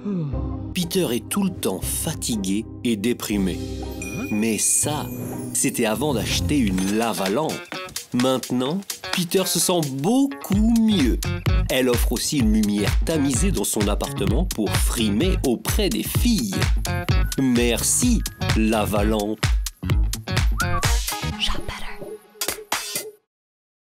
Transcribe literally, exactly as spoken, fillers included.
Peter est tout le temps fatigué et déprimé. Mais ça, c'était avant d'acheter une lave-lampe. Maintenant, Peter se sent beaucoup mieux. Elle offre aussi une lumière tamisée dans son appartement pour frimer auprès des filles. Merci, lave-lampe. J'appelle.